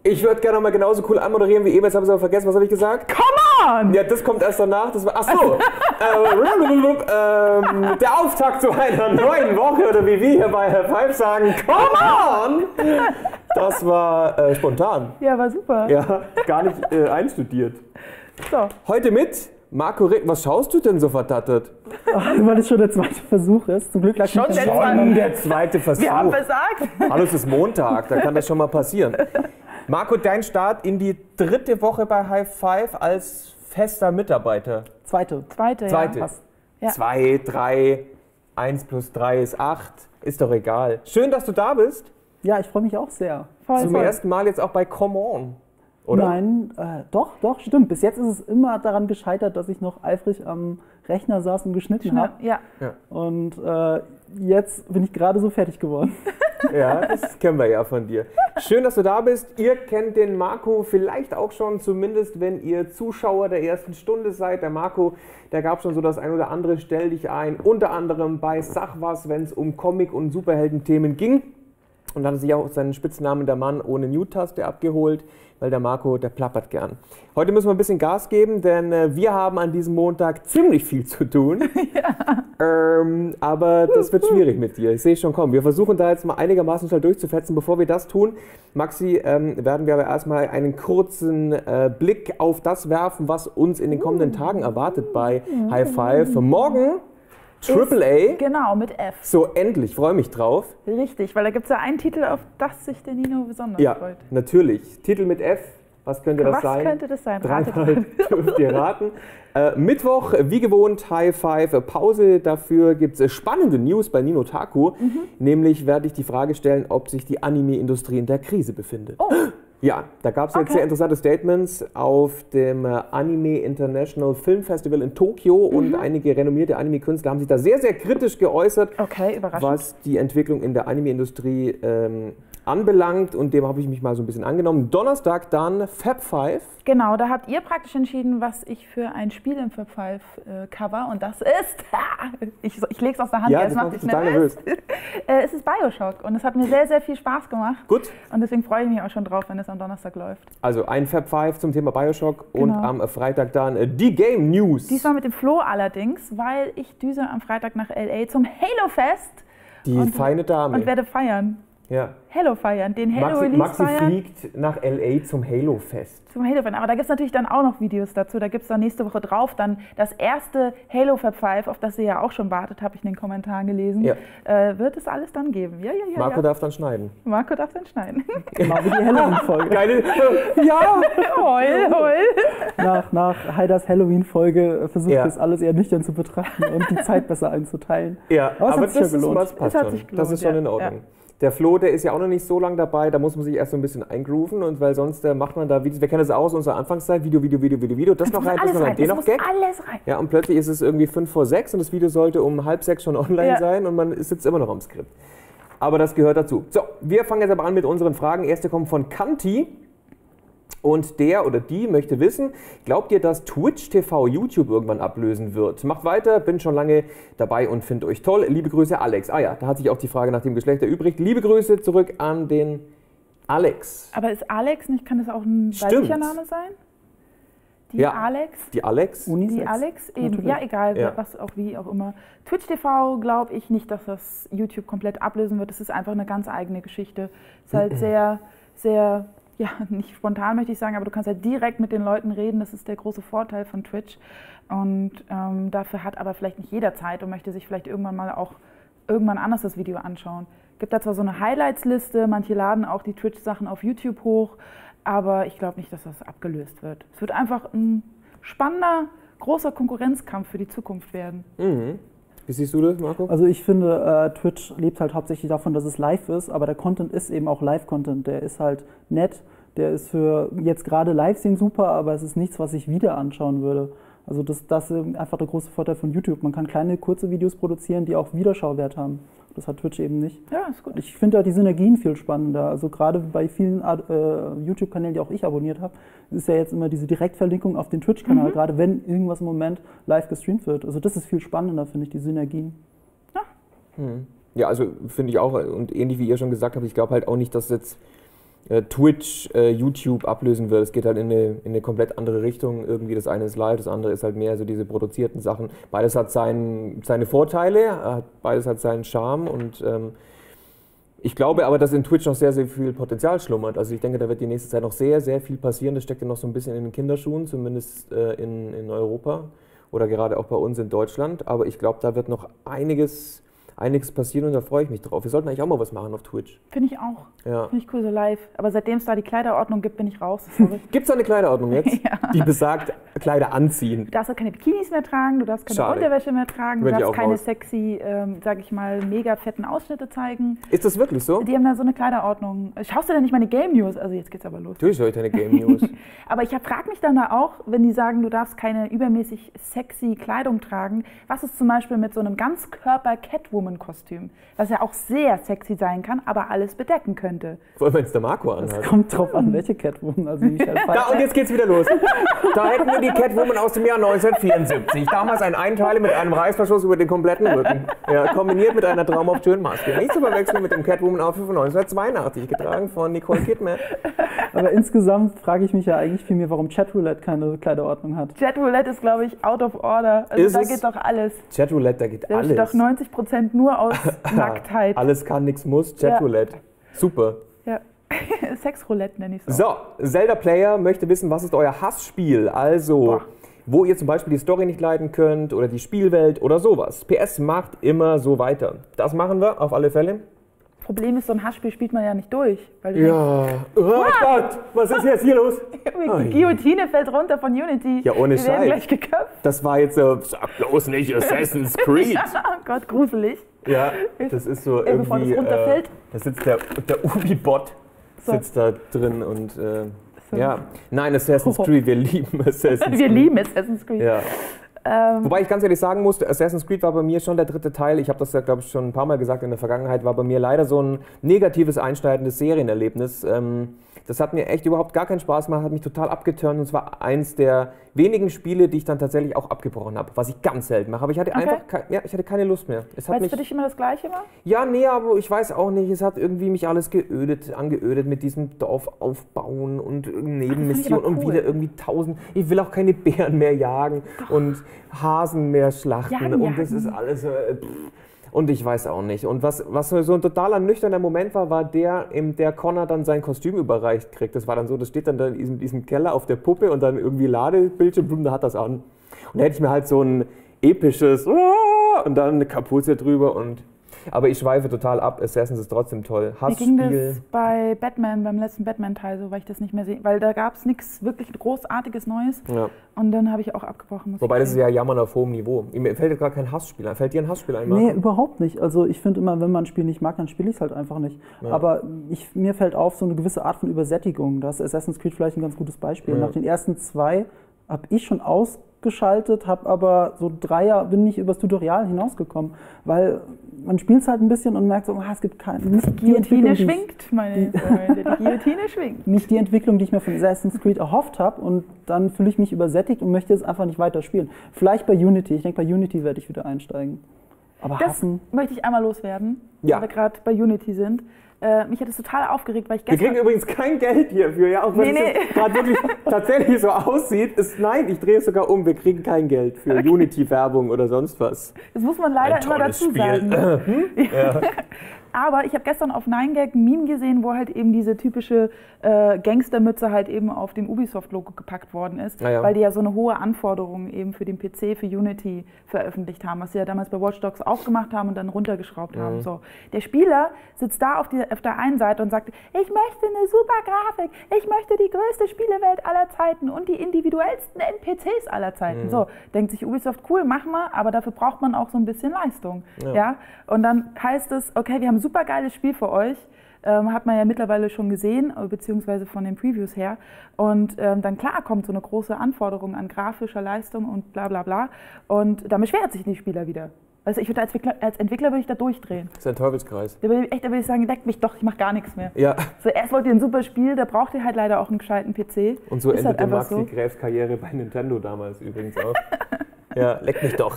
Ich würde gerne mal genauso cool anmoderieren wie eben, jetzt habe ich es aber vergessen, was habe ich gesagt? Come on! Ja, das kommt erst danach. Das war, ach so. Der Auftakt zu einer neuen Woche oder wie wir hier bei High Five sagen, come on! Das war spontan. Ja, war super. Ja, gar nicht einstudiert. So. Heute mit Marco Rick. Was schaust du denn so verdattert? Weil es schon der zweite Versuch ist. Zum Glück lag Schon nicht Der zweite Versuch. Wir haben versagt. Hallo, es ist Montag, da kann das schon mal passieren. Marco, dein Start in die 3. Woche bei High Five als fester Mitarbeiter. Zweite. Zweite. Ja. 2, 3, 1 plus 3 ist 8. Ist doch egal. Schön, dass du da bist. Ja, ich freue mich auch sehr. Zum ersten Mal jetzt auch bei Come On, oder? Nein, doch, stimmt. Bis jetzt ist es immer daran gescheitert, dass ich noch eifrig am Rechner saß und geschnitten habe. Ja. Und jetzt bin ich gerade so fertig geworden. Ja, das kennen wir ja von dir. Schön, dass du da bist. Ihr kennt den Marco vielleicht auch schon, zumindest wenn ihr Zuschauer der ersten Stunde seid. Der Marco, der gab schon so das ein oder andere Stell dich ein, unter anderem bei Sag was, wenn es um Comic- und Superhelden-Themen ging. Und hatte sich auch seinen Spitznamen der Mann ohne Mute-Taste abgeholt, weil der Marco, der plappert gern. Heute müssen wir ein bisschen Gas geben, denn wir haben an diesem Montag ziemlich viel zu tun. Ja. Aber das wird schwierig mit dir. Ich sehe schon kommen. Wir versuchen da jetzt mal einigermaßen schnell durchzufetzen. Bevor wir das tun, Maxi, werden wir aber erstmal einen kurzen Blick auf das werfen, was uns in den kommenden Tagen erwartet bei High Five. Für morgen AAA. Genau, mit F. So, endlich. Freue mich drauf. Richtig, weil da gibt es ja einen Titel, auf das sich der Nino besonders freut. Ja, natürlich. Titel mit F. Was könnte das sein? Was könnte das sein? Dreimal dürft ihr raten. Mittwoch, wie gewohnt, High Five. Pause. Dafür gibt es spannende News bei Nino Taku. Nämlich werde ich die Frage stellen, ob sich die Anime-Industrie in der Krise befindet. Oh. Ja, da gab es jetzt sehr interessante Statements auf dem Anime International Film Festival in Tokio und einige renommierte Anime-Künstler haben sich da sehr, sehr kritisch geäußert, was die Entwicklung in der Anime-Industrie anbelangt, und dem habe ich mich mal so ein bisschen angenommen. Donnerstag dann Fab 5. Genau, da habt ihr praktisch entschieden, was ich für ein Spiel im Fab 5 cover, und das ist, ich lege es aus der Hand, ja, das macht dich total nervös. Es ist Bioshock und es hat mir sehr, sehr viel Spaß gemacht. Gut. Und deswegen freue ich mich auch schon drauf, wenn es am Donnerstag läuft. Also ein Fab 5 zum Thema Bioshock und am Freitag dann die Game News. Diesmal mit dem Flo allerdings, weil ich düse am Freitag nach LA zum Halo Fest. Die feine Dame. Und werde feiern. Ja. Halo feiern, den Halo-Release Maxi feiern. fliegt nach L.A. zum Halo-Fest. Zum Halo-Fest, aber da gibt es natürlich dann auch noch Videos dazu. Da gibt es dann nächste Woche drauf dann das erste Halo Fab 5, auf das ihr ja auch schon wartet, habe ich in den Kommentaren gelesen. Ja. Wird es alles dann geben. Ja. Marco darf dann schneiden. Marco darf dann schneiden. Genau wie die Halloween-Folge. Geile. Ja, heul. Nach Haiders Halloween-Folge versucht das alles eher nüchtern zu betrachten und die Zeit besser einzuteilen. Ja, aber das hat sich gelohnt. Passt schon. Das ist schon in Ordnung. Ja. Der Flo, der ist ja auch noch nicht so lange dabei, da muss man sich erst so ein bisschen eingrooven, und weil sonst macht man da Videos, wir kennen das auch aus unserer Anfangszeit, Video, das noch rein, das noch rein, den noch Gag. Alles rein. Ja, und plötzlich ist es irgendwie 5 vor 6 und das Video sollte um 5:30 schon online sein und man sitzt immer noch am Skript. Aber das gehört dazu. So, wir fangen jetzt aber an mit unseren Fragen. Erste kommt von Kanti. Und der oder die möchte wissen, glaubt ihr, dass Twitch TV YouTube irgendwann ablösen wird? Macht weiter, bin schon lange dabei und finde euch toll. Liebe Grüße, Alex. Ah ja, da hat sich auch die Frage nach dem Geschlecht erübrigt. Liebe Grüße zurück an den Alex. Aber ist Alex nicht, kann das auch ein weiblicher Name sein? Die Alex? Die Alex? Unisex. Die Alex, eben. Natürlich. Ja, egal, was auch wie auch immer. Twitch TV glaube ich nicht, dass das YouTube komplett ablösen wird. Das ist einfach eine ganz eigene Geschichte. Es ist halt sehr, sehr... Ja, nicht spontan möchte ich sagen, aber du kannst halt direkt mit den Leuten reden. Das ist der große Vorteil von Twitch. Und dafür hat aber vielleicht nicht jeder Zeit und möchte sich vielleicht irgendwann mal auch irgendwann anders das Video anschauen. Es gibt da zwar so eine Highlights-Liste, manche laden auch die Twitch-Sachen auf YouTube hoch, aber ich glaube nicht, dass das abgelöst wird. Es wird einfach ein spannender, großer Konkurrenzkampf für die Zukunft werden. Mhm. Wie siehst du das, Marco? Also ich finde, Twitch lebt halt hauptsächlich davon, dass es live ist, aber der Content ist eben auch Live-Content. Der ist halt nett, der ist für jetzt gerade Live-Sehen super, aber es ist nichts, was ich wieder anschauen würde. Also das ist einfach der große Vorteil von YouTube. Man kann kleine, kurze Videos produzieren, die auch Wiederschauwert haben. Das hat Twitch eben nicht. Ja, ist gut. Ich finde da die Synergien viel spannender. Also gerade bei vielen YouTube-Kanälen, die auch ich abonniert habe, ist ja jetzt immer diese Direktverlinkung auf den Twitch-Kanal, gerade wenn irgendwas im Moment live gestreamt wird. Also das ist viel spannender, finde ich, die Synergien. Ja, also finde ich auch, und ähnlich wie ihr schon gesagt habt, ich glaube halt auch nicht, dass jetzt Twitch, YouTube ablösen wird. Es geht halt in eine komplett andere Richtung. Irgendwie das eine ist live, das andere ist halt mehr so diese produzierten Sachen. Beides hat seine Vorteile, beides hat seinen Charme und ich glaube aber, dass in Twitch noch sehr, sehr viel Potenzial schlummert. Also ich denke, da wird die nächste Zeit noch sehr, sehr viel passieren. Das steckt ja noch so ein bisschen in den Kinderschuhen, zumindest in Europa oder gerade auch bei uns in Deutschland. Aber ich glaube, da wird noch einiges passieren und da freue ich mich drauf. Wir sollten eigentlich auch mal was machen auf Twitch. Finde ich auch. Ja. Finde ich cool, so live. Aber seitdem es da die Kleiderordnung gibt, bin ich raus. Gibt es da eine Kleiderordnung jetzt, Ja. die besagt, Kleider anziehen? Du darfst auch keine Bikinis mehr tragen, du darfst keine Schade. Unterwäsche mehr tragen, du Werd ich darfst auch keine raus. sexy, sag ich mal, mega fetten Ausschnitte zeigen. Ist das wirklich so? Die haben da so eine Kleiderordnung. Schaust du denn nicht meine Game News? Also jetzt geht's aber los. Natürlich höre ich deine Game News. Aber ich frage mich dann da auch, wenn die sagen, du darfst keine übermäßig sexy Kleidung tragen, was ist zum Beispiel mit so einem Ganzkörper-Catwoman-Kostüm, was ja auch sehr sexy sein kann, aber alles bedecken könnte. Vor allem, wenn es der Marco Es anhat. kommt drauf an, welche Catwoman. Also Michelle Da, Pfeiffer. und jetzt geht's wieder los. Da hätten wir die Catwoman aus dem Jahr 1974. Damals ein Einteiler mit einem Reißverschluss über den kompletten Rücken. Ja, kombiniert mit einer traumhaft schönen Maske. Nicht zu verwechseln mit dem Catwoman-Outfit von 1982, getragen von Nicole Kidman. Aber insgesamt frage ich mich ja eigentlich vielmehr, warum Chatroulette keine Kleiderordnung hat. Chatroulette ist, glaube ich, out of order. Also Ist da es? geht doch alles. Chatroulette, da geht Da alles. besteht doch 90% nur aus Nacktheit. Alles kann, nichts muss. Chatroulette. Super. Ja. Sexroulette nenne ich es auch. So, Zelda-Player möchte wissen, was ist euer Hassspiel? Also, Boah. wo ihr zum Beispiel die Story nicht leiden könnt oder die Spielwelt oder sowas. PS macht immer so weiter. Das machen wir auf alle Fälle. Problem ist, so ein Hassspiel spielt man ja nicht durch. Weil du Ja. Oh Gott, was ist jetzt hier los? denkst, die Guillotine fällt runter von Unity. Ja, ohne Wir werden Scheiß. gleich geköpft. Das war jetzt so, sag bloß nicht Assassin's Creed. Oh Gott, gruselig. Ja, das ist so Ey, bevor das irgendwie, runterfällt. da sitzt der Ubi-Bot So. sitzt da drin und So. ja. Nein, Assassin's Creed, wir lieben Assassin's Creed. Wir lieben Assassin's Creed. Ja. Wobei ich ganz ehrlich sagen musste, Assassin's Creed war bei mir schon der dritte Teil. Ich habe das ja, glaube ich, schon ein paar Mal gesagt in der Vergangenheit, war bei mir leider so ein negatives, einschneidendes Serienerlebnis. Das hat mir echt überhaupt gar keinen Spaß gemacht, hat mich total abgeturnt und es war eins der wenigen Spiele, die ich dann tatsächlich auch abgebrochen habe, was ich ganz selten mache. Aber ich hatte einfach ich hatte keine Lust mehr. Es hat Weil es mich, für dich immer das Gleiche war? ja, nee, aber ich weiß auch nicht, es hat irgendwie mich alles angeödet mit diesem Dorf aufbauen und Nebenmissionen aber und cool. wieder irgendwie 1000. Ich will auch keine Bären mehr jagen und Hasen mehr schlachten Jagen, und das ist alles so, und ich weiß auch nicht. Und was so ein totaler nüchterner Moment war der Connor dann sein Kostüm überreicht kriegt. Das war dann so, das steht dann da in diesem Keller auf der Puppe und dann irgendwie Ladebildschirm, da hat das an. Und da hätte ich mir halt so ein episches und dann eine Kapuze drüber und aber ich schweife total ab. Assassins ist trotzdem toll. Wie ging Hassspiel. das bei Batman, beim letzten Batman-Teil so, weil ich das nicht mehr sehe? Weil da gab es nichts wirklich Großartiges Neues Ja. und dann habe ich auch abgebrochen. muss Wobei ich das ist sagen. ja Jammern auf hohem Niveau. Mir fällt jetzt gar kein Hassspiel ein. Fällt dir ein Hassspiel ein, Nee, Marco? überhaupt nicht. Also ich finde immer, wenn man ein Spiel nicht mag, dann spiele ich es halt einfach nicht. Ja. Aber mir fällt auf so eine gewisse Art von Übersättigung. Da ist Assassin's Creed vielleicht ein ganz gutes Beispiel. Ja. Nach den ersten 2 habe ich schon ausgeschaltet, habe aber so 3 Jahre, bin nicht übers Tutorial hinausgekommen, weil man spielt es halt ein bisschen und merkt so, es gibt nicht die Guillotine Entwicklung, schwingt, meine Freunde. Die Guillotine schwingt. nicht die Entwicklung, die ich mir von Assassin's Creed erhofft habe und dann fühle ich mich übersättigt und möchte jetzt einfach nicht weiter spielen. Vielleicht bei Unity. Ich denke, bei Unity werde ich wieder einsteigen. Aber Das hassen... möchte ich einmal loswerden, Ja. weil wir gerade bei Unity sind. Mich hat es total aufgeregt, weil ich Wir gestern... kriegen übrigens kein Geld hierfür, ja, auch wenn Nee, es gerade wirklich tatsächlich so aussieht. Nein, ich drehe es sogar um, wir kriegen kein Geld für Unity-Werbung oder sonst was. Das muss man leider immer dazu sagen. Ja. Aber ich habe gestern auf 9gag ein Meme gesehen, wo halt eben diese typische Gangstermütze halt eben auf dem Ubisoft-Logo gepackt worden ist, Ah ja. weil die ja so eine hohe Anforderung eben für den PC, für Unity veröffentlicht haben, was sie ja damals bei Watch Dogs auch gemacht haben und dann runtergeschraubt haben. So. Der Spieler sitzt da auf der einen Seite und sagt, ich möchte eine super Grafik, ich möchte die größte Spielewelt aller Zeiten und die individuellsten NPCs aller Zeiten. So, denkt sich Ubisoft, cool, machen wir, aber dafür braucht man auch so ein bisschen Leistung. Ja? Und dann heißt es, okay, wir haben ein super geiles Spiel für euch. Hat man ja mittlerweile schon gesehen, beziehungsweise von den Previews her. Und dann klar kommt so eine große Anforderung an grafischer Leistung und bla bla bla. Und da beschwert sich die Spieler wieder. Also ich würde als Entwickler würde ich da durchdrehen. Das ist ein Teufelskreis. Da würde ich sagen, leckt mich doch, ich mache gar nichts mehr. Ja, So, erst wollt ihr ein super Spiel, da braucht ihr halt leider auch einen gescheiten PC. und so Ist endet halt der einfach Maxi Gräfs Karriere bei Nintendo damals übrigens auch. Ja, leck mich doch. Leck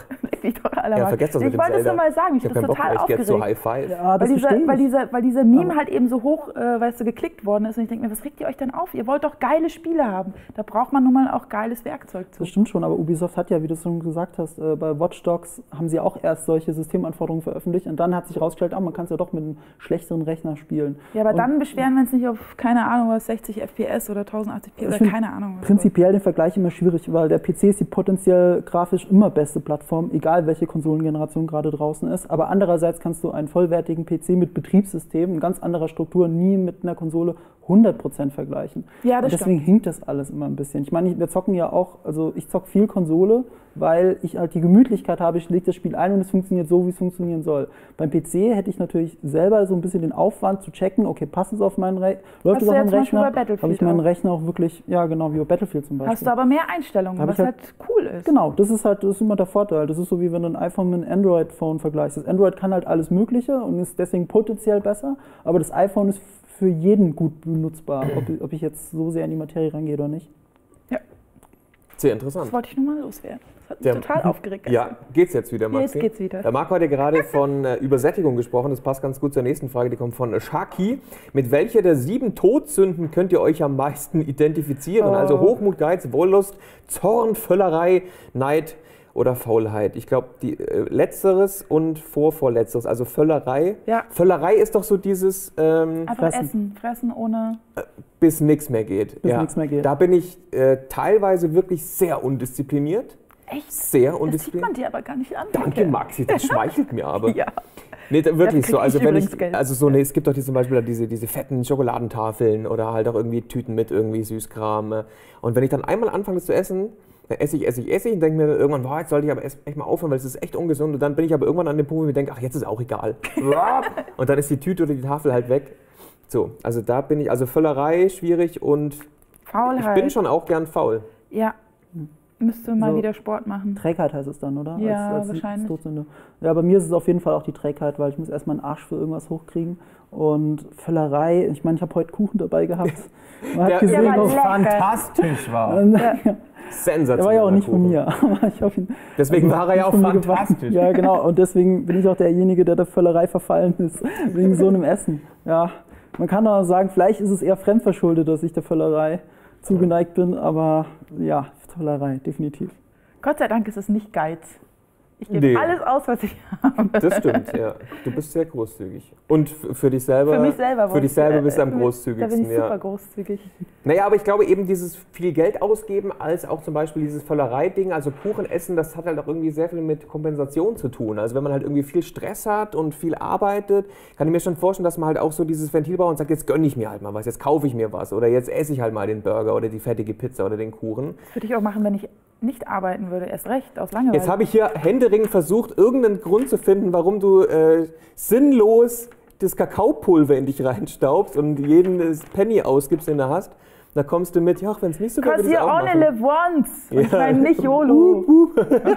mich doch alle Ja, mag. vergesst das mit Ich dem wollte es Zelda. nur mal sagen, mich Ich hat das hab keinen Bock total mehr, ich get so aufgeregt. High Five. Ja, das verstehe ich. Weil dieser Meme Aber- halt eben so hoch, weißt du, geklickt worden ist. Und ich denke mir, was regt ihr euch denn auf? Ihr wollt doch geile Spiele haben. Da braucht man nun mal auch geiles Werkzeug zu. Das stimmt schon, aber Ubisoft hat ja, wie du es schon gesagt hast, bei Watch Dogs haben sie auch erst solche Systemanforderungen veröffentlicht und dann hat sich herausgestellt, man kann es ja doch mit einem schlechteren Rechner spielen. Ja, aber Und dann beschweren wir uns nicht auf, keine Ahnung, was 60 FPS oder 1080p oder find keine Ahnung. Was prinzipiell den Vergleich immer schwierig, weil der PC ist die potenziell grafisch immer beste Plattform, egal welche Konsolengeneration gerade draußen ist. Aber andererseits kannst du einen vollwertigen PC mit Betriebssystem in ganz anderer Struktur nie mit einer Konsole 100% vergleichen. Ja, das und deswegen hinkt das alles immer ein bisschen. Ich meine, wir zocken ja auch, also ich zocke viel Konsole, weil ich halt die Gemütlichkeit habe, ich lege das Spiel ein und es funktioniert so, wie es funktionieren soll. Beim PC hätte ich natürlich selber so ein bisschen den Aufwand zu checken, okay, passt es auf meinen Rechner, läuft es auf meinen Rechner, habe ich meinen Rechner auch wirklich, ja genau, wie bei Battlefield zum Beispiel. Hast du aber mehr Einstellungen, was halt cool ist. Genau, das ist immer der Vorteil. Das ist so, wie wenn du ein iPhone mit einem Android-Phone vergleichst. Das Android kann halt alles Mögliche und ist deswegen potenziell besser, aber das iPhone ist für jeden gut benutzbar, ob ich jetzt so sehr in die Materie reingehe oder nicht. Ja. Sehr interessant. Das wollte ich nur mal loswerden. Das hat mich total aufgeregt. Ja, geht's jetzt wieder, Maxi? Jetzt geht's wieder. Der Marco hat ja gerade von Übersättigung gesprochen. Das passt ganz gut zur nächsten Frage. Die kommt von Shaki. Mit welcher der 7 Todsünden könnt ihr euch am meisten identifizieren? Also Hochmut, Geiz, Wollust, Zorn, Völlerei, Neid oder Faulheit. Ich glaube, letzteres und vorletzteres, also Völlerei. Ja. Völlerei ist doch so dieses Einfach fressen ohne... bis nichts mehr geht. Bis nichts mehr geht. Da bin ich teilweise wirklich sehr undiszipliniert. Echt? Sehr Das sieht undiszipliniert. man dir aber gar nicht an. Danke, Maxi, das schmeichelt mir aber. Ja. Nee, wirklich Dafür so. krieg Also ich wenn übrigens ich, Geld. also so, nee, es gibt doch zum Beispiel diese fetten Schokoladentafeln oder halt auch irgendwie Tüten mit irgendwie Süßkram. Und wenn ich dann einmal anfange, das zu essen, dann esse ich und denke mir dann irgendwann, boah, jetzt sollte ich aber echt mal aufhören, weil es ist echt ungesund. Und dann bin ich aber irgendwann an dem Punkt, wo ich mir denke, ach, jetzt ist auch egal. Und dann ist die Tüte oder die Tafel halt weg. So, also da bin ich, also Völlerei schwierig und Faulheit. ich bin schon auch gern faul. Ja. Müsste mal So. wieder Sport machen. Trägheit heißt es dann, oder? Ja, wahrscheinlich. Todsünde. Ja, bei mir ist es auf jeden Fall auch die Trägheit, weil ich muss erstmal einen Arsch für irgendwas hochkriegen. Und Völlerei, ich meine, ich habe heute Kuchen dabei gehabt. Man hat Der gesehen, war auf- lecker. fantastisch war. Sensationell. der war ja auch nicht von mir. Aber ich hoffe, Deswegen war er ja auch von mir gebacken. fantastisch. Ja, genau. Und deswegen bin ich auch derjenige, der der Völlerei verfallen ist. Wegen so einem Essen. Ja, man kann auch sagen, vielleicht ist es eher fremdverschuldet, dass ich der Völlerei zugeneigt bin. Aber ja, Völlerei, definitiv. Gott sei Dank ist es nicht Geiz. Ich gebe Nee. alles aus, was ich habe. Das stimmt, ja. Du bist sehr großzügig. Und für dich selber, Für mich selber. für dich selber bist du am Da bin großzügigsten. ich super Ja. großzügig. Naja, aber ich glaube eben dieses viel Geld ausgeben, als auch zum Beispiel dieses Völlerei-Ding, also Kuchen essen, das hat halt auch irgendwie sehr viel mit Kompensation zu tun. Also wenn man halt irgendwie viel Stress hat und viel arbeitet, kann ich mir schon vorstellen, dass man halt auch so dieses Ventil baut und sagt, jetzt gönne ich mir halt mal was, jetzt kaufe ich mir was oder jetzt esse ich halt mal den Burger oder die fettige Pizza oder den Kuchen. Das würde ich auch machen, wenn ich nicht arbeiten würde. Erst recht, aus Langeweile. Jetzt habe ich hier händeringend versucht, irgendeinen Grund zu finden, warum du sinnlos das Kakaopulver in dich reinstaubst und jeden Penny ausgibst, den du hast. Da kommst du mit, ja, wenn es nicht so wäre, würde Because ich es you auch only machen. live once. Und ich Ja. meine nicht YOLO.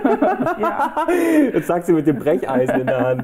Ja. Jetzt sagt sie mit dem Brecheisen in der Hand.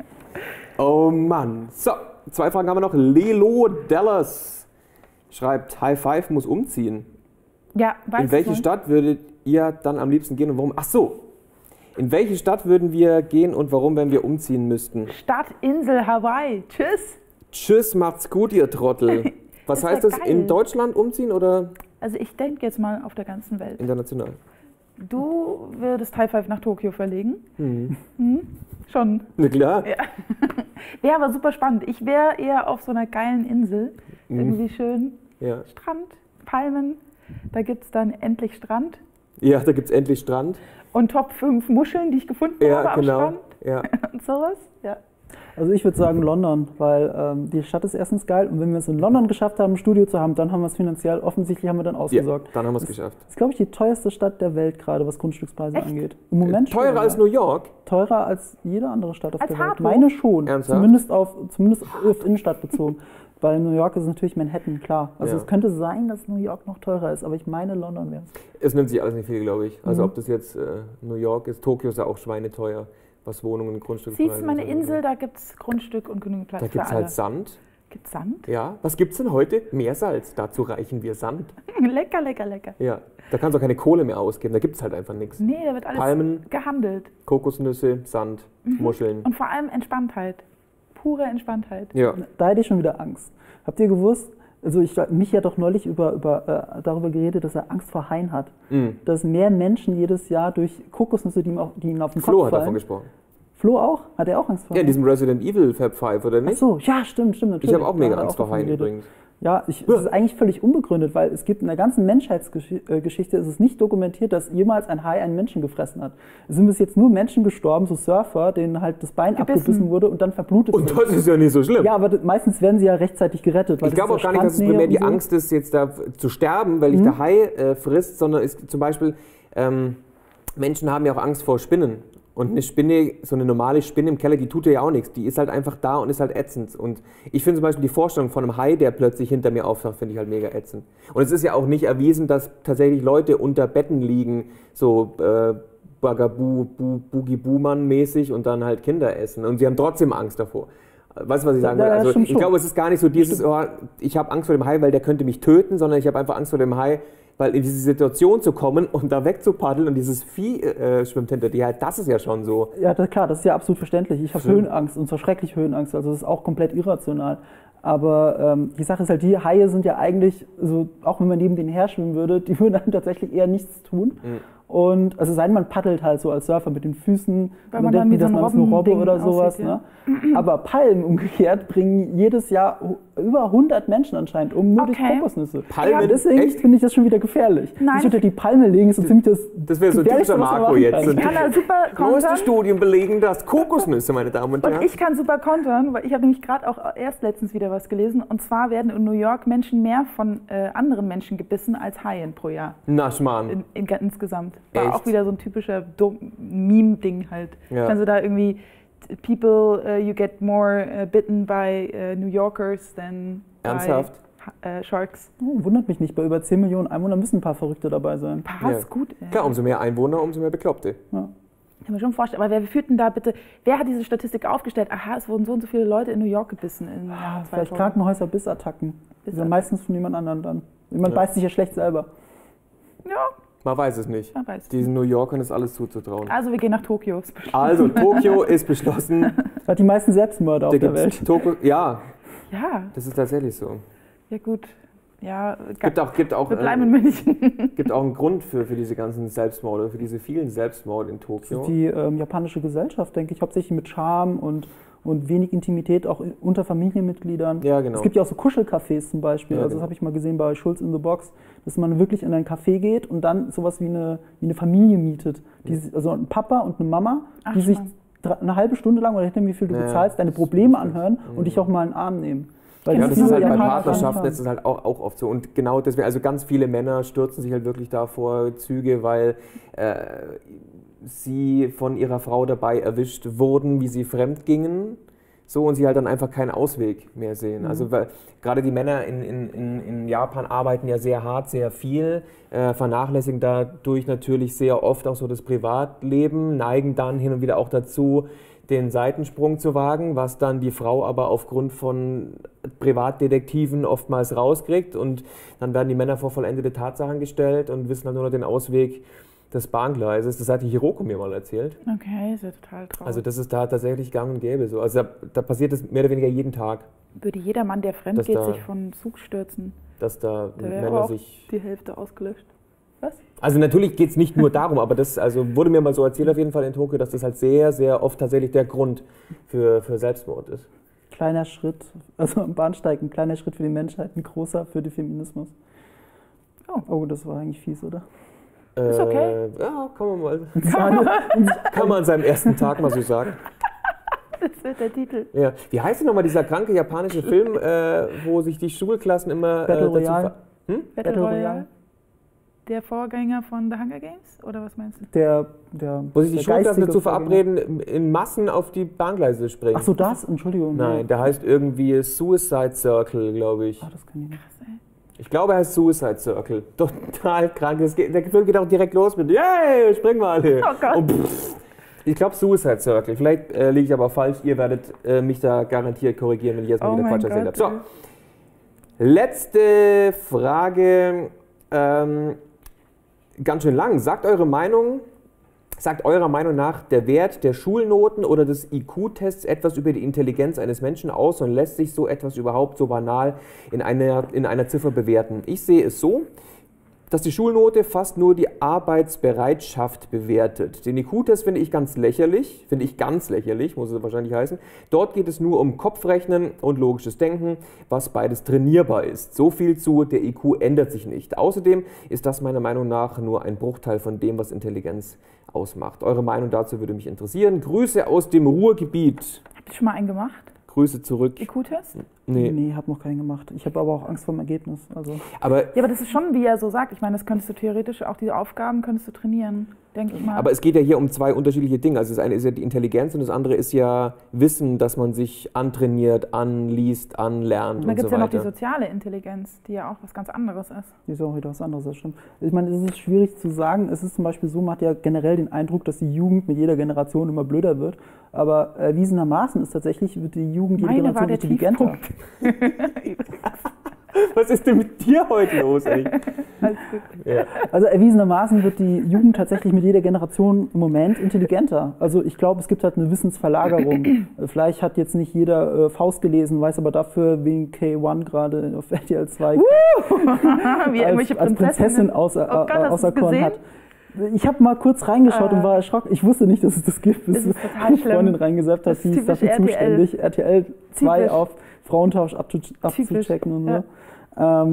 Oh Mann. So, 2 Fragen haben wir noch. Lelo Dallas schreibt, High Five muss umziehen. Ja, weißt In welche du? Stadt würdet ihr dann am liebsten gehen und warum? Ach so. In welche Stadt würden wir gehen und warum, wenn wir umziehen müssten? Stadt, Insel, Hawaii. Tschüss. Tschüss, macht's gut, ihr Trottel. Was Das heißt wär das? geil. In Deutschland umziehen oder Also ich denke jetzt mal auf der ganzen Welt. international? Du würdest High Five nach Tokio verlegen. Mhm. Schon. Na klar. Ja. Wäre aber super spannend. Ich wäre eher auf so einer geilen Insel. Irgendwie schön. Ja, Strand, Palmen. Da gibt es dann endlich Strand. ja, da gibt's endlich Strand. Und Top 5 Muscheln, die ich gefunden Ja, habe genau. am Strand. Ja. Und sowas. Ja. Also ich würde sagen London, weil die Stadt ist erstens geil und wenn wir es in London geschafft haben, ein Studio zu haben, dann haben wir es finanziell, offensichtlich haben wir dann Ja, ausgesorgt. dann haben wir es geschafft. Das ist, glaube ich, die teuerste Stadt der Welt gerade, was Grundstückspreise angeht. Im Moment schon, Teurer als ja. New York? Teurer als jede andere Stadt auf Als der Welt. Hardwood? Meine schon, Ernsthaft? zumindest auf Innenstadt bezogen. Weil New York ist natürlich Manhattan, klar. Also Ja. es könnte sein, dass New York noch teurer ist, aber ich meine London wäre es. Es nimmt sich alles nicht viel, glaube ich. Also ob das jetzt New York ist, Tokio ist ja auch schweineteuer, was Wohnungen und Grundstücke Siehst du meine Insel, da gibt es Grundstück und genügend Platz Da für gibt es alle. halt Sand. Gibt's Sand? Ja. Was gibt's denn heute? Meersalz. Dazu reichen wir Sand. Lecker, lecker, lecker. Ja. Da kannst du auch keine Kohle mehr ausgeben. Da gibt's halt einfach nichts. Nee, da wird alles Palmen, gehandelt. Kokosnüsse, Sand, Muscheln. Und vor allem Entspanntheit. Pure Entspanntheit. Ja. Da hätte ich schon wieder Angst. Habt ihr gewusst, also mich hat doch neulich darüber geredet, dass er Angst vor Haien hat. Dass mehr Menschen jedes Jahr durch Kokosnüsse, die ihnen auf den Flo Kopf hat fallen. davon gesprochen. Flo auch? Hat er auch Angst vor Ja, in Haien? diesem Resident Evil Fab 5, oder Ach nicht? so, ja, stimmt, natürlich. Ich habe auch mega Da hat er Angst vor davon Haien geredet. übrigens. Ja, es ist eigentlich völlig unbegründet, weil es gibt in der ganzen Menschheitsgeschichte ist es nicht dokumentiert, dass jemals ein Hai einen Menschen gefressen hat. Es sind bis jetzt nur Menschen gestorben, so Surfer, denen halt das Bein abgebissen wurde und dann verblutet Und sind. das ist ja nicht so schlimm. Ja, aber meistens werden sie ja rechtzeitig gerettet. Weil Ich glaube das auch ist gar nicht, dass es Strandnähe primär die und so. Angst ist, jetzt da zu sterben, weil dich der Hai frisst, sondern es, zum Beispiel Menschen haben ja auch Angst vor Spinnen. Und eine Spinne, so eine normale Spinne im Keller, die tut dir ja auch nichts. Die ist halt einfach da und ist halt ätzend. Und ich finde zum Beispiel die Vorstellung von einem Hai, der plötzlich hinter mir auftaucht, finde ich halt mega ätzend. Und es ist ja auch nicht erwiesen, dass tatsächlich Leute unter Betten liegen, so Boogie-Boo-Mann-mäßig und dann halt Kinder essen. Und sie haben trotzdem Angst davor. Weißt du, was ich sagen will? Ja, Also stimmt ich schon. glaube, es ist gar nicht so dieses, oh, ich habe Angst vor dem Hai, weil der könnte mich töten, sondern ich habe einfach Angst vor dem Hai, weil in diese Situation zu kommen und da wegzupaddeln und dieses Vieh schwimmt hinter dir, halt, das ist ja schon so. Ja, klar, das ist ja absolut verständlich. Ich habe Schlimm. Höhenangst und zwar schrecklich Höhenangst, also das ist auch komplett irrational. Aber die Sache ist halt, die Haie sind ja eigentlich, so, auch wenn man neben denen her schwimmen würde, die würden einem tatsächlich eher nichts tun. Und also sei denn, man paddelt halt so als Surfer mit den Füßen, Weil man dann wie so ein das ist eine Robbe Robbending oder sowas. aussieht, ja. Ne? Aber Palmen umgekehrt bringen jedes Jahr über 100 Menschen anscheinend um, nur durch Okay. Kokosnüsse. Palmen? Ja, deswegen Echt? finde ich das schon wieder gefährlich. Nein. Sich unter die Palme legen ist so ziemlich Das wäre so ein Gefährlichste, typischer was man Marco machen jetzt. kann. Ich kann da super Neueste kontern. Studien belegen das. Kokosnüsse, meine Damen und Herren. Und ich kann super kontern, weil ich habe nämlich gerade auch erst letztens wieder was gelesen. Und zwar werden in New York Menschen mehr von anderen Menschen gebissen als Haien pro Jahr. Na, Schmarrn. Insgesamt. War Echt? auch wieder so ein typischer Meme-Ding halt. Ja. Kannst du da irgendwie people, you get more bitten by New Yorkers than Ernsthaft? by Sharks. Oh, wundert mich nicht, bei über 10 Millionen Einwohnern müssen ein paar Verrückte dabei sein. Passt Ja. gut, ey. Klar, umso mehr Einwohner, umso mehr Bekloppte. Ja. Kann man schon vorstellen. Aber wer führt denn da bitte, wer hat diese Statistik aufgestellt? Aha, es wurden so und so viele Leute in New York gebissen im Jahr 2000. Vielleicht Krankenhäuser Bissattacken. Das sind Bissattacken. meistens von jemand anderem dann. Jemand Ja. beißt sich ja schlecht selber. Ja, Man weiß es nicht. man weiß. Diesen New Yorkern ist alles zuzutrauen. Also wir gehen nach Tokio. Ist beschlossen. Also, Tokio ist beschlossen. Das hat die meisten Selbstmörder auf Da der gibt's Welt. Tokio, ja, Ja, das ist tatsächlich so. ja gut. Ja, Gibt auch wir bleiben in München. gibt auch einen Grund für diese ganzen Selbstmorde, für diese vielen Selbstmorde in Das Tokio. ist die japanische Gesellschaft, denke ich, hauptsächlich mit Charme und wenig Intimität, auch unter Familienmitgliedern. Ja, genau. Es gibt ja auch so Kuschelcafés zum Beispiel. Ja, Also genau. das habe ich mal gesehen bei Schulz in the Box, dass man wirklich in ein Café geht und dann sowas wie eine Familie mietet. Also ein Papa und eine Mama, Ach, die sich spannend. eine halbe Stunde lang, oder je nachdem, wie viel du Ja, bezahlst, deine das Probleme ist lustig. anhören und dich auch mal in den Arm nehmen. Weil Ja, das viele ist halt bei Japaner Partnerschaften haben. ist es halt auch oft so. Und genau deswegen, also ganz viele Männer stürzen sich halt wirklich da vor Züge, weil sie von ihrer Frau dabei erwischt wurden, wie sie fremd gingen. So, und sie halt dann einfach keinen Ausweg mehr sehen. Also weil, gerade die Männer in Japan arbeiten ja sehr hart, sehr viel, vernachlässigen dadurch natürlich sehr oft auch so das Privatleben, neigen dann hin und wieder auch dazu, den Seitensprung zu wagen, was dann die Frau aber aufgrund von Privatdetektiven oftmals rauskriegt. Und dann werden die Männer vor vollendete Tatsachen gestellt und wissen dann nur noch den Ausweg des Bahngleises. Das hat die Hiroko mir mal erzählt. Okay, ist ja total traurig. Also das ist da tatsächlich gang und gäbe so. Also da passiert das mehr oder weniger jeden Tag, würde jeder Mann, der fremd Das geht, da- sich von Zug stürzen. dass da Da wäre aber Männer auch sich... die Hälfte ausgelöscht. Was? Also natürlich geht es nicht nur darum, aber das also wurde mir mal so erzählt auf jeden Fall in Tokio, dass das halt sehr, sehr oft tatsächlich der Grund für Selbstmord ist. Kleiner Schritt, also am Bahnsteig, ein kleiner Schritt für die Menschheit, ein großer für den Feminismus. Oh, das war eigentlich fies, oder? Ist okay. Ja, kann man an seinem ersten Tag mal so sagen. Das wird der Titel. Ja. Wie heißt denn nochmal dieser kranke japanische Film, wo sich die Schulklassen immer Battle dazu... Royale. Battle Royale. Royale? Der Vorgänger von The Hunger Games? Oder was meinst du? Der Wo sich die der Schulklassen geistige dazu Vorgänger. verabreden, in Massen auf die Bahngleise springen. Ach so, das? Entschuldigung. Nein, der heißt irgendwie Suicide Circle, glaube ich. Ah, das kann ich nicht. Ich glaube, er heißt Suicide Circle. Total krank. Der Film geht auch direkt los mit Yay, springen wir alle. Oh Gott. Und Ich glaube Suicide Circle. Vielleicht liege ich aber falsch. Ihr werdet mich da garantiert korrigieren, wenn ich jetzt mal wieder Quatsch erzählt habe. So, letzte Frage. Ganz schön lang. Sagt eurer Meinung nach der Wert der Schulnoten oder des IQ-Tests etwas über die Intelligenz eines Menschen aus und lässt sich so etwas überhaupt so banal in einer Ziffer bewerten? Ich sehe es so, dass die Schulnote fast nur die Arbeitsbereitschaft bewertet. Den IQ-Test finde ich ganz lächerlich, muss es wahrscheinlich heißen. Dort geht es nur um Kopfrechnen und logisches Denken, was beides trainierbar ist. So viel zu, der IQ ändert sich nicht. Außerdem ist das meiner Meinung nach nur ein Bruchteil von dem, was Intelligenz ausmacht. Eure Meinung dazu würde mich interessieren. Grüße aus dem Ruhrgebiet. Habt ihr schon mal einen gemacht? Grüße zurück. IQ-Test? Nee, habe noch keinen gemacht. Ich habe aber auch Angst vor dem Ergebnis. Also. Aber das ist schon, wie er so sagt. Ich meine, das könntest du theoretisch, auch diese Aufgaben könntest du trainieren, denke ich mal. Aber es geht ja hier um zwei unterschiedliche Dinge. Also das eine ist ja die Intelligenz und das andere ist ja Wissen, dass man sich antrainiert, anliest, anlernt und so weiter. Und dann gibt es ja noch die soziale Intelligenz, die ja auch was ganz anderes ist. Die ist auch wieder was anderes, das stimmt. Ich meine, es ist schwierig zu sagen. Es ist zum Beispiel so, man hat ja generell den Eindruck, dass die Jugend mit jeder Generation immer blöder wird. Aber erwiesenermaßen ist tatsächlich, wird die Jugend jede Generation intelligenter. Was ist denn mit dir heute los, ey? Ja. Also erwiesenermaßen wird die Jugend tatsächlich mit jeder Generation im Moment intelligenter. Also ich glaube, es gibt halt eine Wissensverlagerung. Vielleicht hat jetzt nicht jeder Faust gelesen, weiß aber dafür, wen K1 gerade auf RTL 2 als Prinzessin auserkoren hat. Ich habe mal kurz reingeschaut und war erschrocken. Ich wusste nicht, dass es das gibt, bis meine Freundin reingesappt hat. Sie ist dafür zuständig, RTL 2 auf Frauentausch abzuchecken und so. Ja.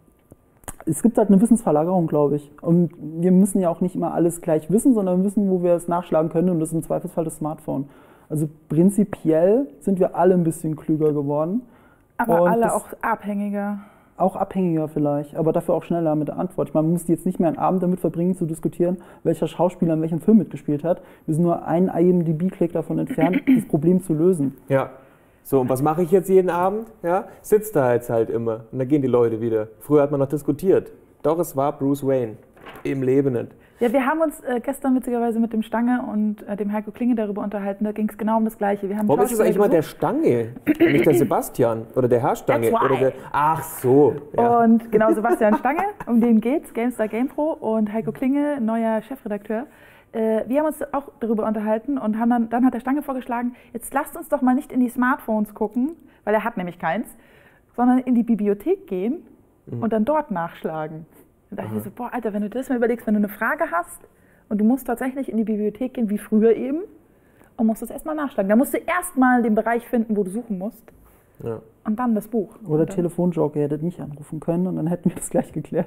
Es gibt halt eine Wissensverlagerung, glaube ich. Und wir müssen ja auch nicht immer alles gleich wissen, sondern wir wissen, wo wir es nachschlagen können. Und das ist im Zweifelsfall das Smartphone. Also prinzipiell sind wir alle ein bisschen klüger geworden. Aber alle auch abhängiger. Auch abhängiger vielleicht, aber dafür auch schneller mit der Antwort. Ich meine, man muss jetzt nicht mehr einen Abend damit verbringen, zu diskutieren, welcher Schauspieler in welchem Film mitgespielt hat. Wir sind nur einen IMDb-Klick davon entfernt, das Problem zu lösen. Ja. So, und was mache ich jetzt jeden Abend? Ja, sitzt da jetzt halt immer. Und dann gehen die Leute wieder. Früher hat man noch diskutiert. Doch, es war Bruce Wayne. Im Leben nicht. Ja, wir haben uns gestern witzigerweise mit dem Stange und dem Heiko Klinge darüber unterhalten. Da ging es genau um das Gleiche. Warum ist es eigentlich immer der Stange? Nicht der Sebastian oder der Herr Stange? Oder ach so. Ja. Und genau, Sebastian Stange, um den geht's, GameStar GamePro und Heiko Klinge, neuer Chefredakteur. Wir haben uns auch darüber unterhalten und haben dann hat der Stange vorgeschlagen, jetzt lasst uns doch mal nicht in die Smartphones gucken, weil er hat nämlich keins, sondern in die Bibliothek gehen und dann dort nachschlagen. Da dachte ich mir so, boah, Alter, wenn du das mal überlegst, wenn du eine Frage hast und du musst tatsächlich in die Bibliothek gehen, wie früher eben, und musst das erstmal nachschlagen. Da musst du erstmal den Bereich finden, wo du suchen musst. Ja. Und dann das Buch. Oder Telefonjoker, ihr hättet nicht anrufen können und dann hätten wir das gleich geklärt.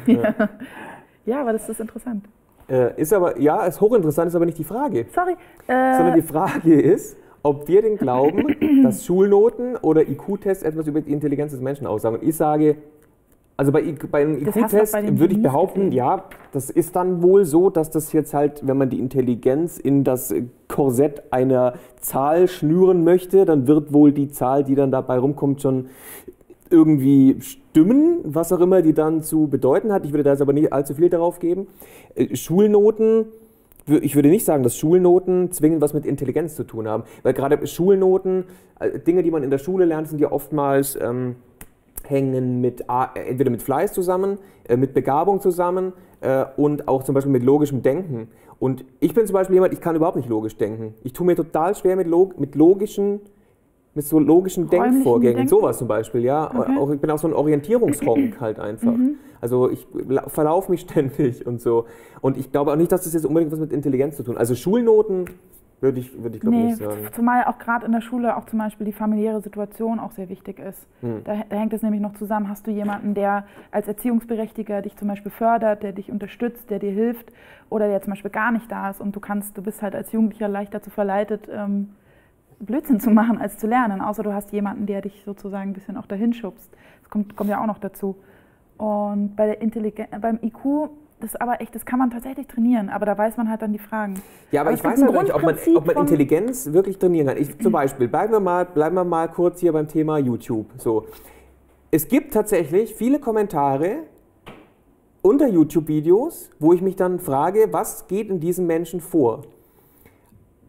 Ja, aber das ist interessant. Ist hochinteressant, ist aber nicht die Frage. Sorry. Sondern die Frage ist, ob wir denn glauben, dass Schulnoten oder IQ-Tests etwas über die Intelligenz des Menschen aussagen. Und ich sage, also bei einem IQ-Test würde ich behaupten, ja, das ist dann wohl so, dass das jetzt halt, wenn man die Intelligenz in das Korsett einer Zahl schnüren möchte, dann wird wohl die Zahl, die dann dabei rumkommt, schon irgendwie stimmen, was auch immer die dann zu bedeuten hat. Ich würde da jetzt aber nicht allzu viel darauf geben. Schulnoten, ich würde nicht sagen, dass Schulnoten zwingend was mit Intelligenz zu tun haben, weil gerade Schulnoten, Dinge, die man in der Schule lernt, sind ja oftmals hängen entweder mit Fleiß zusammen, mit Begabung zusammen und auch zum Beispiel mit logischem Denken. Und ich bin zum Beispiel jemand, ich kann überhaupt nicht logisch denken. Ich tue mir total schwer mit logischen Denkvorgängen, sowas zum Beispiel, ja. Okay. Ich bin auch so ein Orientierungshonk halt einfach. Also ich verlaufe mich ständig und so. Und ich glaube auch nicht, dass das jetzt unbedingt was mit Intelligenz zu tun hat. Also Schulnoten würde ich glaube nicht sagen. Zumal auch gerade in der Schule auch zum Beispiel die familiäre Situation auch sehr wichtig ist. Da hängt es nämlich noch zusammen, hast du jemanden, der als Erziehungsberechtigter dich zum Beispiel fördert, der dich unterstützt, der dir hilft oder der zum Beispiel gar nicht da ist und du bist halt als Jugendlicher leicht dazu verleitet, Blödsinn zu machen, als zu lernen, außer du hast jemanden, der dich sozusagen ein bisschen auch dahin schubst. Das kommt ja auch noch dazu. Und beim IQ, das kann man tatsächlich trainieren, aber da weiß man halt dann die Fragen. Ja, aber ich weiß halt nicht, ob man Intelligenz wirklich trainieren kann. Zum Beispiel, bleiben wir mal kurz hier beim Thema YouTube. So. Es gibt tatsächlich viele Kommentare unter YouTube-Videos, wo ich mich dann frage, was geht in diesem Menschen vor?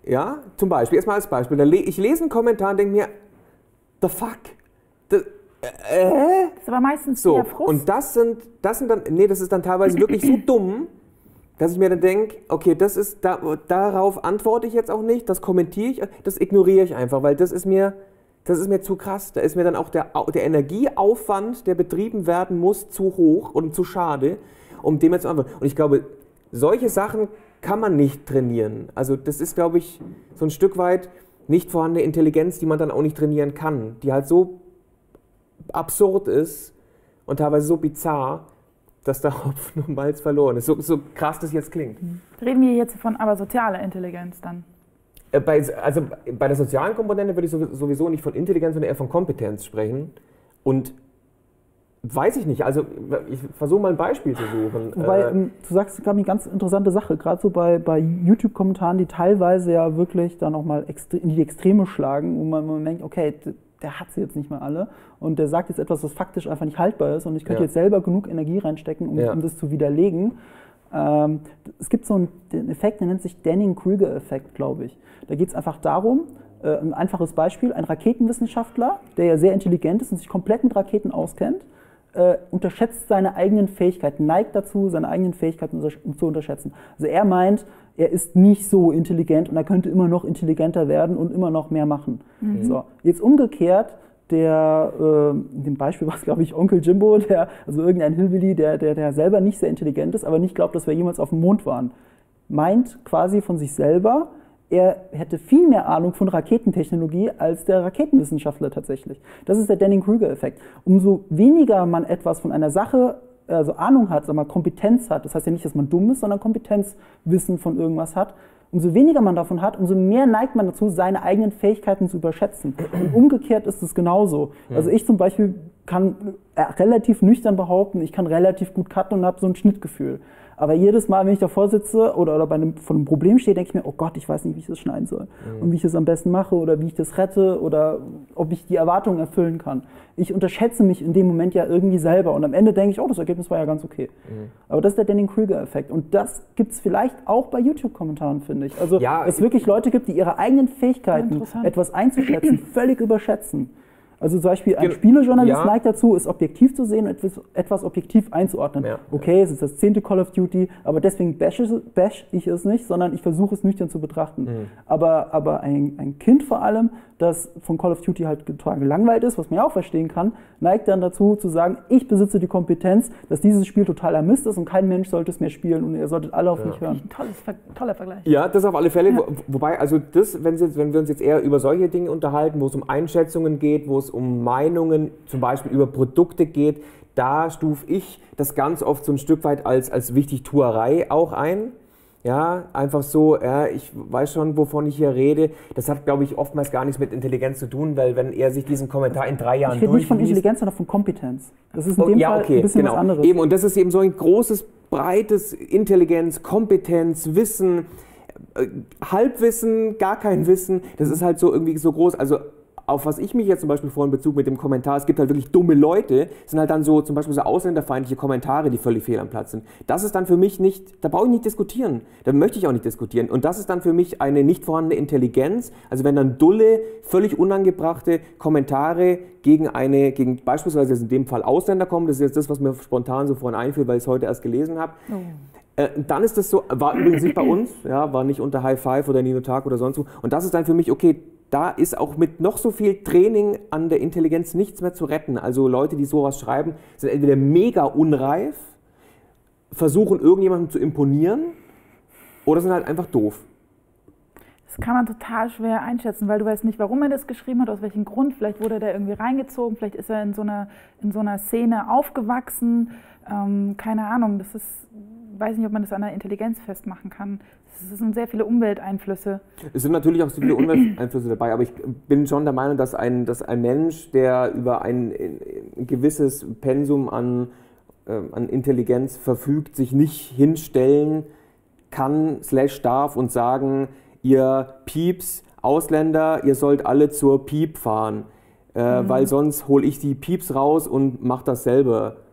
Ja, zum Beispiel, erstmal als Beispiel. Ich lese einen Kommentar und denke mir, the fuck? Das ist aber meistens so, eher Frust. und das ist dann teilweise wirklich so dumm, dass ich mir dann denke, okay, darauf antworte ich jetzt auch nicht, das kommentiere ich, das ignoriere ich einfach, weil das ist mir zu krass. Da ist mir dann auch der Energieaufwand, der betrieben werden muss, zu hoch und zu schade, um dem jetzt zu antworten. Und ich glaube, solche Sachen kann man nicht trainieren. Also das ist, glaube ich, so ein Stück weit nicht vorhandene Intelligenz, die man dann auch nicht trainieren kann, die halt so absurd ist und teilweise so bizarr, dass der Hopfen und Malz verloren ist. So krass das jetzt klingt. Reden wir jetzt von aber sozialer Intelligenz dann? Bei der sozialen Komponente würde ich sowieso nicht von Intelligenz, sondern eher von Kompetenz sprechen. Und weiß ich nicht, also ich versuche mal ein Beispiel zu suchen. Wobei, du sagst, glaube ich, eine ganz interessante Sache, gerade so bei YouTube-Kommentaren, die teilweise ja wirklich dann nochmal in die Extreme schlagen, wo man denkt, okay, der hat sie jetzt nicht mehr alle und der sagt jetzt etwas, was faktisch einfach nicht haltbar ist und ich könnte jetzt selber genug Energie reinstecken, um das zu widerlegen. Es gibt so einen Effekt, der nennt sich Dunning-Kruger-Effekt, glaube ich. Da geht es einfach darum, ein einfaches Beispiel, ein Raketenwissenschaftler, der ja sehr intelligent ist und sich komplett mit Raketen auskennt, unterschätzt seine eigenen Fähigkeiten, neigt dazu, seine eigenen Fähigkeiten zu unterschätzen. Also er meint, er ist nicht so intelligent und er könnte immer noch intelligenter werden und immer noch mehr machen. Mhm. So, jetzt umgekehrt, in dem Beispiel war es, glaube ich, Onkel Jimbo, also irgendein Hillbilly, der selber nicht sehr intelligent ist, aber nicht glaubt, dass wir jemals auf dem Mond waren, meint quasi von sich selber, er hätte viel mehr Ahnung von Raketentechnologie als der Raketenwissenschaftler tatsächlich. Das ist der Dunning-Kruger-Effekt. Umso weniger man etwas von einer Sache, also Ahnung hat, Kompetenz hat, das heißt ja nicht, dass man dumm ist, sondern Kompetenzwissen von irgendwas hat, umso weniger man davon hat, umso mehr neigt man dazu, seine eigenen Fähigkeiten zu überschätzen. Und umgekehrt ist es genauso. Also ich zum Beispiel kann relativ nüchtern behaupten, ich kann relativ gut cutten und habe so ein Schnittgefühl. Aber jedes Mal, wenn ich davor sitze oder vor einem Problem stehe, denke ich mir, oh Gott, ich weiß nicht, wie ich das schneiden soll. Und wie ich das am besten mache oder wie ich das rette oder ob ich die Erwartungen erfüllen kann. Ich unterschätze mich in dem Moment ja irgendwie selber und am Ende denke ich, oh, das Ergebnis war ja ganz okay. Aber das ist der Dunning-Kruger-Effekt und das gibt es vielleicht auch bei YouTube-Kommentaren, finde ich. Also es wirklich Leute gibt, die ihre eigenen Fähigkeiten, etwas einzuschätzen, völlig überschätzen. Also zum Beispiel ein Spielejournalist neigt dazu, es objektiv zu sehen und etwas objektiv einzuordnen. Ja. Okay, es ist das 10. Call of Duty, aber deswegen bash ich es nicht, sondern ich versuche es nüchtern zu betrachten. Aber ein Kind vor allem, das von Call of Duty halt total gelangweilt ist, was man ja auch verstehen kann, neigt dann dazu zu sagen, ich besitze die Kompetenz, dass dieses Spiel totaler Mist ist und kein Mensch sollte es mehr spielen und ihr solltet alle auf mich hören. Toller Vergleich. Ja, das auf alle Fälle. Ja. Wobei, also das, wenn wir uns jetzt eher über solche Dinge unterhalten, wo es um Einschätzungen geht, wo es um Meinungen zum Beispiel über Produkte geht, da stufe ich das ganz oft so ein Stück weit als Wichtigtuerei auch ein. Ja, einfach so, ich weiß schon, wovon ich hier rede. Das hat, glaube ich, oftmals gar nichts mit Intelligenz zu tun, weil wenn er sich diesen Kommentar in 3 Jahren durchliest... Ich rede nicht von Intelligenz, sondern von Kompetenz. Das ist in dem Fall ein bisschen was anderes. Eben, und das ist eben so ein großes, breites Intelligenz, Kompetenz, Wissen, Halbwissen, gar kein Wissen. Das ist halt so irgendwie so groß, also auf was ich mich jetzt zum Beispiel vorhin bezug mit dem Kommentar, es gibt halt wirklich dumme Leute, sind halt dann so zum Beispiel so ausländerfeindliche Kommentare, die völlig fehl am Platz sind. Das ist dann für mich nicht, da brauche ich nicht diskutieren, da möchte ich auch nicht diskutieren. Und das ist dann für mich eine nicht vorhandene Intelligenz, also wenn dann dulle, völlig unangebrachte Kommentare gegen beispielsweise in dem Fall Ausländer kommen, das ist jetzt das, was mir spontan so vorhin einfällt, weil ich es heute erst gelesen habe. Dann ist das so, war übrigens nicht bei uns, ja, war nicht unter High Five oder Nino Tag oder sonst wo. Und das ist dann für mich, okay, da ist auch mit noch so viel Training an der Intelligenz nichts mehr zu retten. Also Leute, die sowas schreiben, sind entweder mega unreif, versuchen irgendjemandem zu imponieren oder sind halt einfach doof. Das kann man total schwer einschätzen, weil du weißt nicht, warum er das geschrieben hat, aus welchem Grund. Vielleicht wurde er da irgendwie reingezogen, vielleicht ist er in so einer Szene aufgewachsen. Keine Ahnung, weiß nicht, ob man das an der Intelligenz festmachen kann. Es sind sehr viele Umwelteinflüsse. Es sind natürlich auch so viele Umwelteinflüsse dabei, aber ich bin schon der Meinung, dass ein Mensch, der über ein gewisses Pensum an Intelligenz verfügt, sich nicht hinstellen kann, /darf und sagen, ihr Pieps, Ausländer, ihr sollt alle zur Piep fahren, weil sonst hole ich die Pieps raus und mache das selber.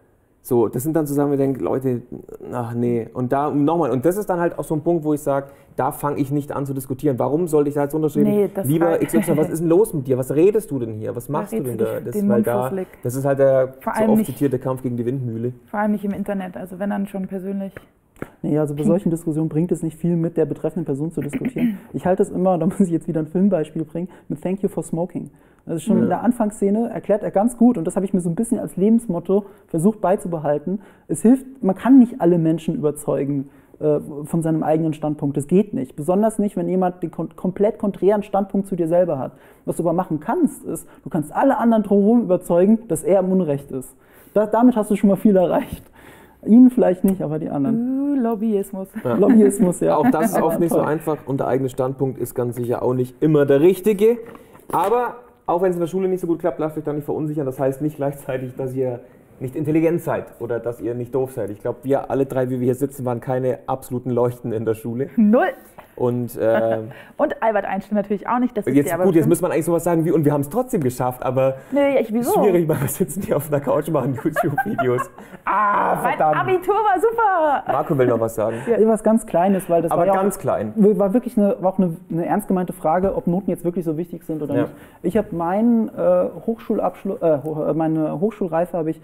So, das sind dann zusammen, wir denken, Leute, ach nee. Und da nochmal, und das ist dann halt auch so ein Punkt, wo ich sage, da fange ich nicht an zu diskutieren. Warum sollte ich da jetzt unterschreiben? Nee, das lieber XY, was ist denn los mit dir? Was redest du denn hier? Was machst du denn da? Das ist halt der so oft zitierte Kampf gegen die Windmühle. Vor allem nicht im Internet, also wenn dann schon persönlich. Nee, also bei solchen Diskussionen bringt es nicht viel, mit der betreffenden Person zu diskutieren. Ich halte es immer, da muss ich jetzt wieder ein Filmbeispiel bringen, mit Thank you for smoking. Also schon in der Anfangsszene erklärt er ganz gut, und das habe ich mir so ein bisschen als Lebensmotto versucht beizubehalten, es hilft, man kann nicht alle Menschen überzeugen von seinem eigenen Standpunkt. Das geht nicht. Besonders nicht, wenn jemand den komplett konträren Standpunkt zu dir selber hat. Was du aber machen kannst, ist, du kannst alle anderen drumherum überzeugen, dass er im Unrecht ist. Damit hast du schon mal viel erreicht. Ihnen vielleicht nicht, aber die anderen. Lobbyismus. Ja. Lobbyismus, ja. Auch das ist oft nicht so einfach und der eigene Standpunkt ist ganz sicher auch nicht immer der richtige. Aber auch wenn es in der Schule nicht so gut klappt, lasst euch da nicht verunsichern. Das heißt nicht gleichzeitig, dass ihr nicht intelligent seid oder dass ihr nicht doof seid. Ich glaube, wir alle drei, wie wir hier sitzen, waren keine absoluten Leuchten in der Schule. Null. Und Albert Einstein natürlich auch nicht. Das ist jetzt, gut, jetzt müsste man eigentlich sowas sagen wie, und wir haben es trotzdem geschafft, aber wieso? Schwierig, weil wir sitzen hier auf einer Couch und machen YouTube-Videos. Verdammt. Mein Abitur war super. Marco will noch was sagen. Ja, was ganz Kleines, weil das aber war ganz klein. War wirklich eine ernst gemeinte Frage, ob Noten jetzt wirklich so wichtig sind oder nicht. Ich habe meinen Hochschulabschluss, meine Hochschulreife habe ich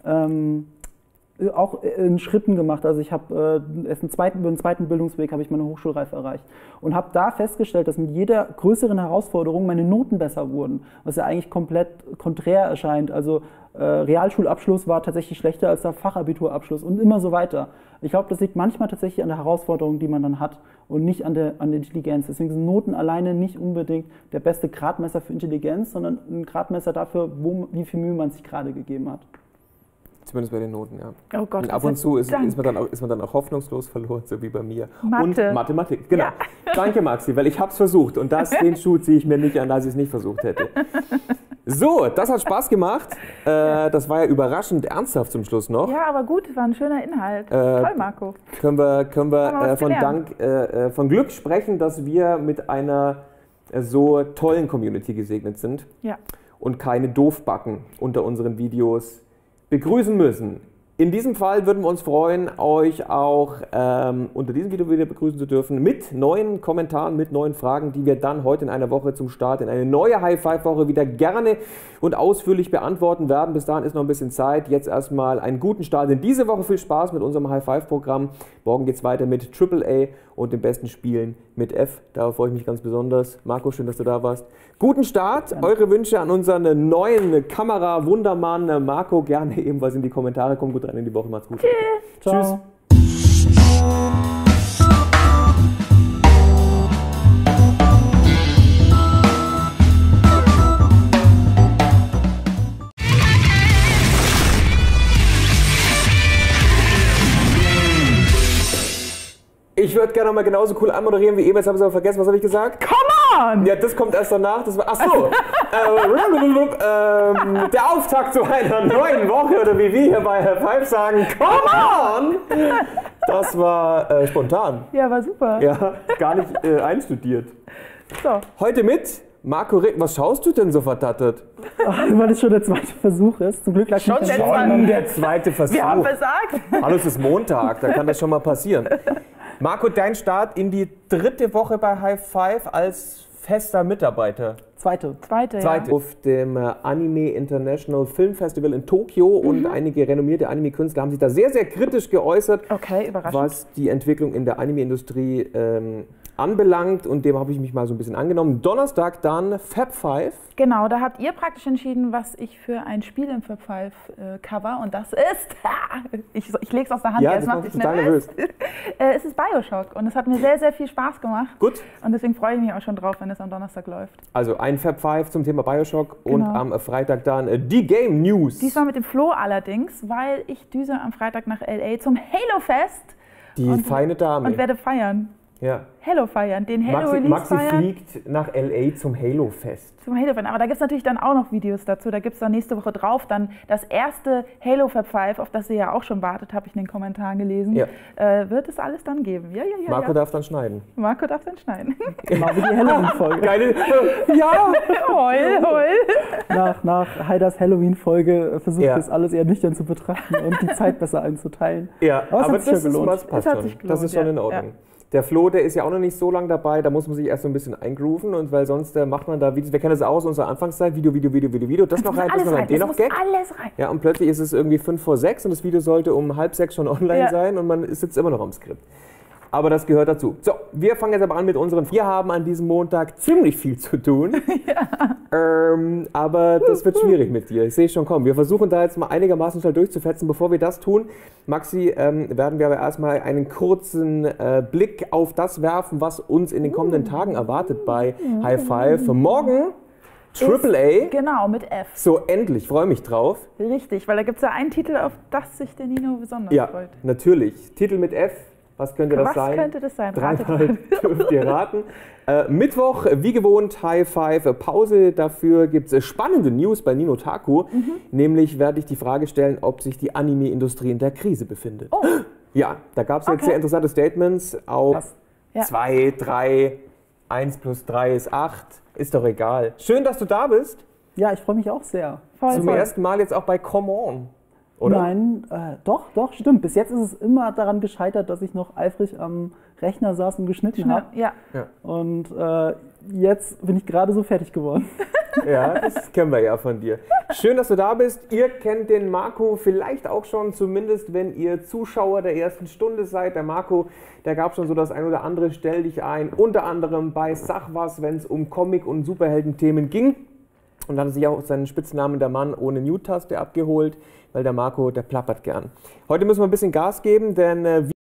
auch in Schritten gemacht. Also ich habe erst im zweiten Bildungsweg habe ich meine Hochschulreife erreicht und habe da festgestellt, dass mit jeder größeren Herausforderung meine Noten besser wurden, was ja eigentlich komplett konträr erscheint. Also Realschulabschluss war tatsächlich schlechter als der Fachabiturabschluss und immer so weiter. Ich glaube, das liegt manchmal tatsächlich an der Herausforderung, die man dann hat und nicht an der Intelligenz. Deswegen sind Noten alleine nicht unbedingt der beste Gradmesser für Intelligenz, sondern ein Gradmesser dafür, wie viel Mühe man sich gerade gegeben hat. Zumindest bei den Noten, ja. Oh Gott, und ab und zu ist man dann auch hoffnungslos verloren, so wie bei mir. Mathe. Und Mathematik, genau. Ja. Danke, Maxi, weil ich habe es versucht und den Schuh ziehe ich mir nicht an, als ich es nicht versucht hätte. So, das hat Spaß gemacht. Das war ja überraschend ernsthaft zum Schluss noch. Ja, aber gut, war ein schöner Inhalt. Toll, Marco. Können wir von Glück sprechen, dass wir mit einer so tollen Community gesegnet sind. Ja. Und keine Doofbacken unter unseren Videos begrüßen müssen. In diesem Fall würden wir uns freuen, euch auch unter diesem Video wieder begrüßen zu dürfen mit neuen Kommentaren, mit neuen Fragen, die wir dann heute in einer Woche zum Start in eine neue High-Five-Woche wieder gerne und ausführlich beantworten werden. Bis dahin ist noch ein bisschen Zeit. Jetzt erstmal einen guten Start in diese Woche. Viel Spaß mit unserem High-Five-Programm. Morgen geht es weiter mit AAA und den besten Spielen mit F. Darauf freue ich mich ganz besonders. Marco, schön, dass du da warst. Guten Start. Eure Wünsche an unseren neuen Kamera-Wundermann Marco gerne ebenfalls in die Kommentare. Kommt gut rein in die Woche. Macht's gut. Tschüss. Ich würde gerne noch mal genauso cool anmoderieren wie eben. Jetzt habe ich es aber vergessen. Was habe ich gesagt? Come on! Ja, das kommt erst danach. Achso! Der Auftakt zu einer neuen Woche, oder wie wir hier bei High Five sagen, come on! Das war spontan. Ja, war super. Ja, gar nicht einstudiert. So. Heute mit Marco Rick. Was schaust du denn so verdattert? Weil es schon der zweite Versuch ist. Zum Glück lag Schon nicht der zweite Versuch. Wir haben versagt. Hallo, es ist Montag, da kann das schon mal passieren. Marco, dein Start in die 3. Woche bei High Five als fester Mitarbeiter. Zweite, ja. Auf dem Anime International Film Festival in Tokio und einige renommierte Anime-Künstler haben sich da sehr, sehr kritisch geäußert, Okay, überraschend. was die Entwicklung in der Anime-Industrie anbelangt, und dem habe ich mich mal so ein bisschen angenommen. Donnerstag dann Fab 5. Genau, da habt ihr praktisch entschieden, was ich für ein Spiel im Fab 5 cover, und das ist, ich lege es aus der Hand, Ja, es das macht macht mich total nervös. Es ist Bioshock und es hat mir sehr, sehr viel Spaß gemacht. Gut. Und deswegen freue ich mich auch schon drauf, wenn es am Donnerstag läuft. Also ein Fab 5 zum Thema Bioshock und Genau. am Freitag dann die Game News. Diesmal mit dem Flo allerdings, weil ich düse am Freitag nach LA zum Halo Fest Die feine Dame. und werde feiern. Ja. Halo feiern, den Halo-Release Maxi feiern. fliegt nach L.A. zum Halo-Fest. Zum Halo-Fan. Aber da gibt es natürlich dann auch noch Videos dazu. Da gibt es dann nächste Woche drauf dann das erste Halo Fab 5, auf das ihr ja auch schon wartet, habe ich in den Kommentaren gelesen. Ja. Wird es alles dann geben. Ja. Marco darf dann schneiden. Marco darf dann schneiden. Genau wie die Halloween-Folge. Geile. Ja, heul. Nach Haidars Halloween-Folge versucht Ja. das alles eher nüchtern zu betrachten und die Zeit besser einzuteilen. Ja, Aber es aber hat sich das ja ist gelohnt. was passt Es hat schon. sich Das gelohnt, ist schon ja. in Ordnung. Der Flo, der ist ja auch noch nicht so lange dabei, da muss man sich erst so ein bisschen eingrooven und weil sonst macht man da Videos, wir kennen das auch aus unserer Anfangszeit, Video, das noch rein, das noch rein, den noch Gag. Alles rein. Ja, und plötzlich ist es irgendwie 5 vor 6 und das Video sollte um 5:30 schon online Ja. sein und man sitzt immer noch am Skript. Aber das gehört dazu. So, wir fangen jetzt aber an mit unseren. Wir haben an diesem Montag ziemlich viel zu tun. Aber das wird schwierig mit dir. Ich sehe schon kommen. Wir versuchen da jetzt mal einigermaßen schnell durchzufetzen. Bevor wir das tun, Maxi, werden wir aber erstmal einen kurzen Blick auf das werfen, was uns in den kommenden Tagen erwartet bei High Five. Morgen AAA. Genau, mit F. So, endlich. Freue mich drauf. Richtig, weil da gibt es ja einen Titel, auf das sich der Nino besonders Ja, freut. natürlich. Titel mit F. Was könnte das Was sein? könnte das sein? Ratet Dreimal dürft ihr raten. Mittwoch, wie gewohnt, High Five, Pause. Dafür gibt es spannende News bei Nino Taku. Nämlich werde ich die Frage stellen, ob sich die Anime-Industrie in der Krise befindet. Oh. Ja, da gab es jetzt Okay. sehr interessante Statements auf Krass. Ja. 2, 3, 1 plus 3 ist 8. Ist doch egal. Schön, dass du da bist. Ja, ich freue mich auch sehr. Voll, Zum voll. ersten Mal jetzt auch bei Come On. Oder? Nein, doch, stimmt. Bis jetzt ist es immer daran gescheitert, dass ich noch eifrig am Rechner saß und geschnitten habe. Ja. Und jetzt bin ich gerade so fertig geworden. Ja, das kennen wir ja von dir. Schön, dass du da bist. Ihr kennt den Marco vielleicht auch schon, zumindest wenn ihr Zuschauer der ersten Stunde seid. Der Marco, der gab schon so das ein oder andere Stell dich ein, unter anderem bei Sach was, wenn es um Comic- und Superhelden-Themen ging. Und dann hat er sich auch seinen Spitznamen der Mann ohne Mute-Taste abgeholt, weil der Marco, der plappert gern. Heute müssen wir ein bisschen Gas geben, denn